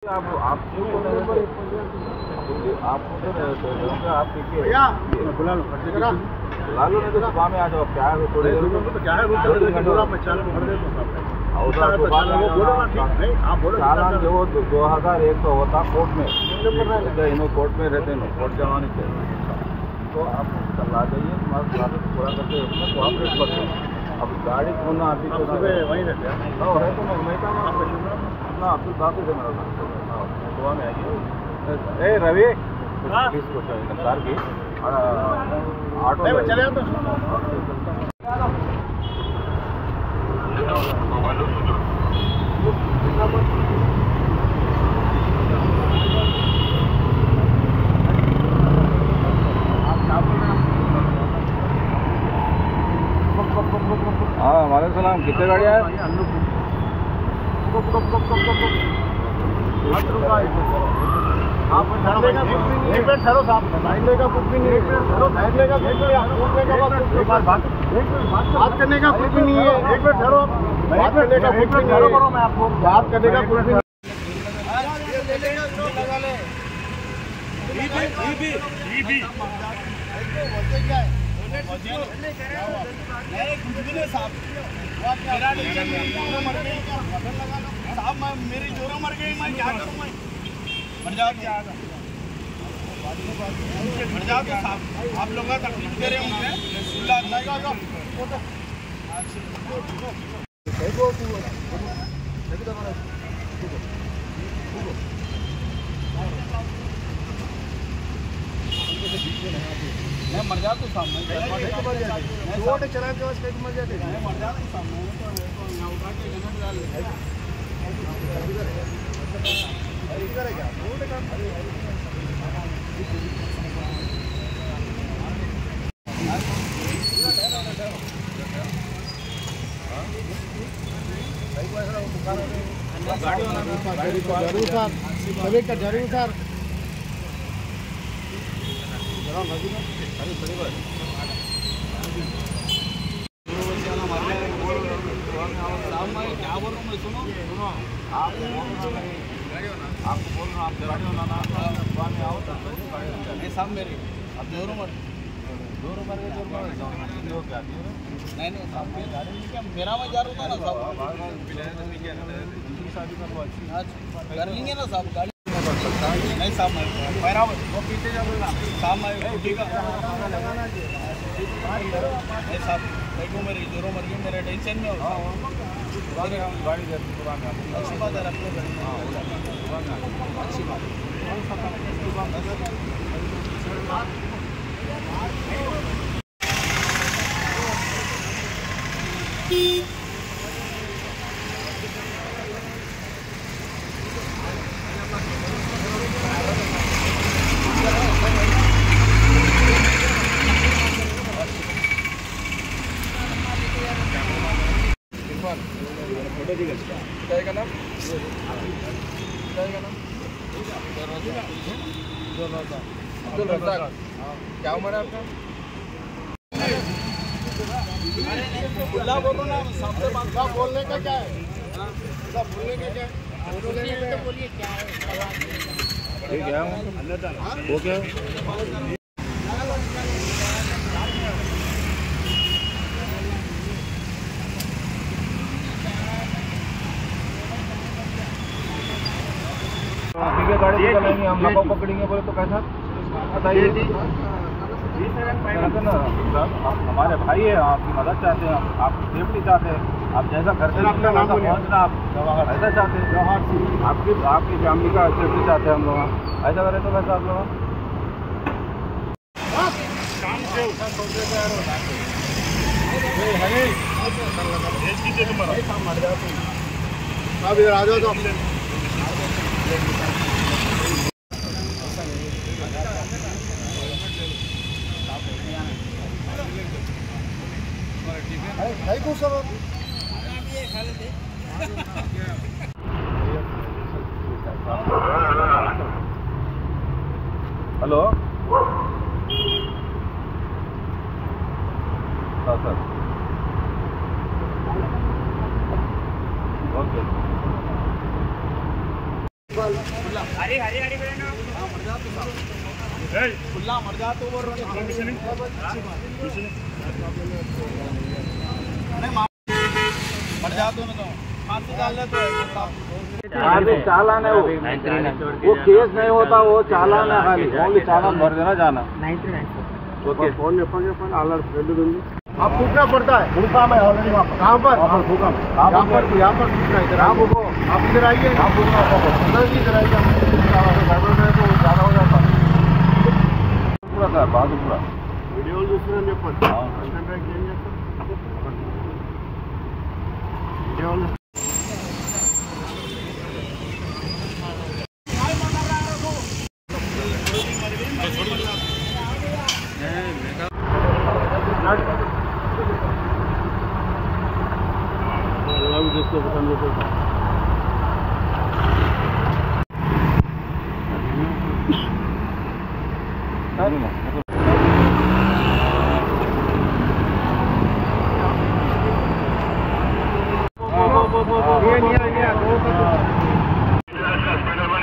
आप आप बुला लो नहीं तो सुबह में आ जाओ। क्या है थोड़ी देर में क्या है चालान जो 2100 होता कोर्ट में, इन्हों कोर्ट में रहते हैं, कोर्ट जमा नहीं चाहिए। तो आप कल आ जाइए, तुम्हारा स्वागत पूरा करके उसमें कोऑपरेट करते हैं। अब गाड़ी खोलना अभी तो वहीं रहते हैं। है तो मैं अपना अब्दुल बाकी से मेरा नाम सुबह में आइए। रवि प्लीज कुछ नमस्कार की ऑटो चले तो हाँ वालेकुम सलाम। कितने गाड़ियाँ हैं? आप एक मिनट ठहरो साहब, बैठने का कुछ भी नहीं है, बैठने का कुछ नहीं है, बात करने का कुछ भी नहीं है। एक मिनट ठहरो, बात करने का कुछ भी नहीं है, मैं आपको बात करने का कुछ भी नहीं। मेरी जोरों मर गई, मैं क्या करूँ? मैं मर जाओ तो साहब, आप लोग तकलीफ दे रहे होंगे। मैं मर जाता हूँ सामने, चला के बस मर जाते, मैं मर जाता हूँ सामने। यहाँ उठा के जरूर सर क्या बोल रहा हूँ मैं, सुनो आपको बोल रहा हूँ, आप गाड़ी बनाना आओ नहीं साहब मेरे अब जोरों मर गए क्या नहीं साहब गाड़ी क्या मेरा मैं जा रहा था ना साहब, शादी कर लेंगे ना साहब गाड़ी नहीं साहब बराबर वो पीछे जा बोलना साहब मैं ठीक है नहीं साहब देखो मेरी जोरों मर गई, मेरे टेंशन में हो गाड़ी अच्छी बात है, रख लो अच्छी बात का नाम अब्दुल रज़ाक। क्या उम्र है आपका? बोल रहा ना सबसे बात बोलने का क्या है, बोलने का क्या है, बोलिए क्या है वो क्या है? ठीक है गाड़ी चलाएंगे हम, आपको पकड़ेंगे बोले तो कैसा बताइए ना। आप हमारे भाई है, आपकी मदद चाहते हैं, आप सेफ्टी चाहते हैं, आप जैसा घर से पहुँचना आप ऐसा चाहते हैं, आपकी फैमिली का सेफ्टी चाहते हैं हम लोग, ऐसा करें तो कैसा आप लोग आप इधर आ जाओ तो हेलो सर ओके चालान है वो केस नहीं होता, वो चालान है खाली, ओनली चालान भर देना जाना। ओके आप पूछना पड़ता है भूखा में ऑलरेडी वहाँ पर कहाँ पर यहाँ पर पूछना इधर आप इधर आइए आप पूछना इधर आइए तो ज़्यादा हो जाता पूरा सर बहादुर पूरा वीडियो दूसरे में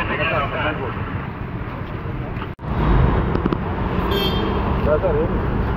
सर